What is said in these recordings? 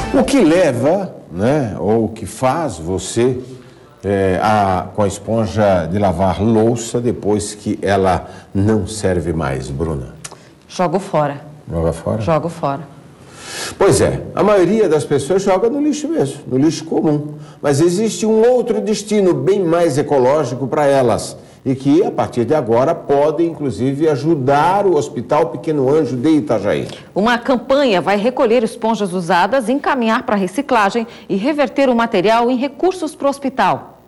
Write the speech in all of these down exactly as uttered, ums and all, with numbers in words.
O que leva, né, ou o que faz você é, a, com a esponja de lavar louça depois que ela não serve mais, Bruna? Jogo fora. Joga fora? Jogo fora. Pois é, a maioria das pessoas joga no lixo mesmo, no lixo comum. Mas existe um outro destino bem mais ecológico para elas e que, a partir de agora, pode, inclusive, ajudar o Hospital Pequeno Anjo de Itajaí. Uma campanha vai recolher esponjas usadas, encaminhar para reciclagem e reverter o material em recursos para o hospital.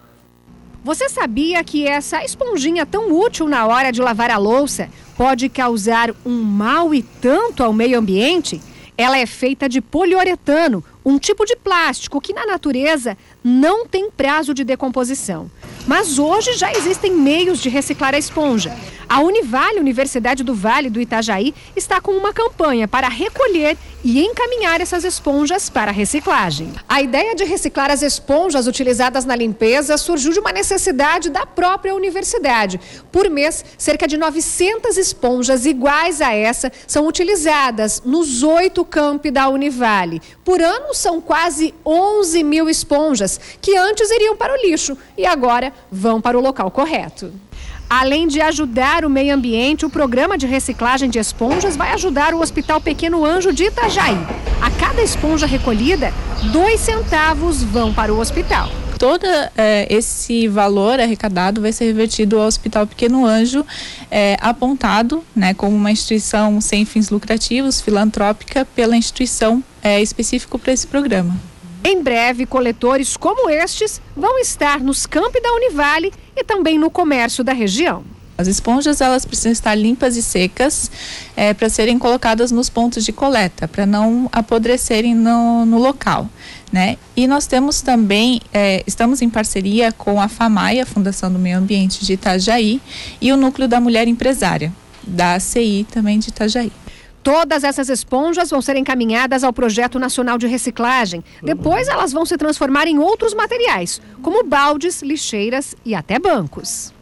Você sabia que essa esponjinha tão útil na hora de lavar a louça pode causar um mal e tanto ao meio ambiente? Ela é feita de poliuretano, um tipo de plástico que na natureza não tem prazo de decomposição. Mas hoje já existem meios de reciclar a esponja. A Univale, Universidade do Vale do Itajaí, está com uma campanha para recolher e encaminhar essas esponjas para a reciclagem. A ideia de reciclar as esponjas utilizadas na limpeza surgiu de uma necessidade da própria universidade. Por mês, cerca de novecentas esponjas iguais a essa são utilizadas nos oito campi da Univale. Por ano, são quase onze mil esponjas, que antes iriam para o lixo e agora vão para o local correto. Além de ajudar o meio ambiente, o programa de reciclagem de esponjas vai ajudar o Hospital Pequeno Anjo de Itajaí. A cada esponja recolhida, dois centavos vão para o hospital. Todo é, esse valor arrecadado vai ser revertido ao Hospital Pequeno Anjo, é, apontado, né, como uma instituição sem fins lucrativos, filantrópica, pela instituição é, específica para esse programa. Em breve, coletores como estes vão estar nos campi da Univale e também no comércio da região. As esponjas, elas precisam estar limpas e secas é, para serem colocadas nos pontos de coleta, para não apodrecerem no, no local, né? E nós temos também, é, estamos em parceria com a FAMAI, a Fundação do Meio Ambiente de Itajaí, e o Núcleo da Mulher Empresária, da A C I também de Itajaí. Todas essas esponjas vão ser encaminhadas ao Projeto Nacional de Reciclagem. Depois elas vão se transformar em outros materiais, como baldes, lixeiras e até bancos.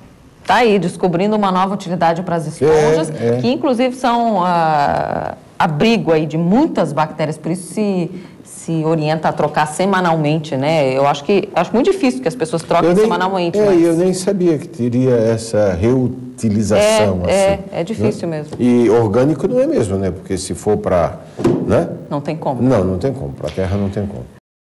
Tá aí, descobrindo uma nova utilidade para as esponjas, é, é. que inclusive são uh, abrigo aí de muitas bactérias, por isso se, se orienta a trocar semanalmente, né? Eu acho que acho muito difícil que as pessoas troquem nem, semanalmente. É, mas... eu nem sabia que teria essa reutilização. É, assim, é, é difícil né? mesmo. E orgânico não é mesmo, né? Porque se for para... Né? Não tem como. Não, não tem como. Para a terra não tem como.